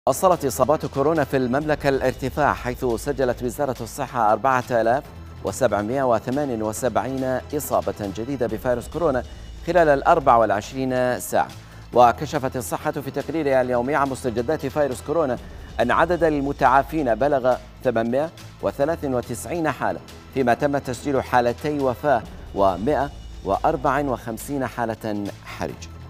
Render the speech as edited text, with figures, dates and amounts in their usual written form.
وصلت إصابات كورونا في المملكة الارتفاع، حيث سجلت وزارة الصحة 4778 إصابة جديدة بفيروس كورونا خلال 24 ساعة. وكشفت الصحة في تقريرها اليومي عن مستجدات فيروس كورونا أن عدد المتعافين بلغ 893 حالة، فيما تم تسجيل حالتي وفاة و154 حالة حرج.